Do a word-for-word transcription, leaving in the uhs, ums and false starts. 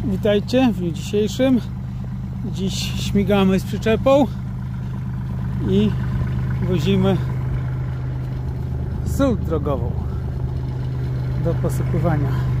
Witajcie w dniu dzisiejszym. Dziś śmigamy z przyczepą i wozimy sól drogową do posypywania.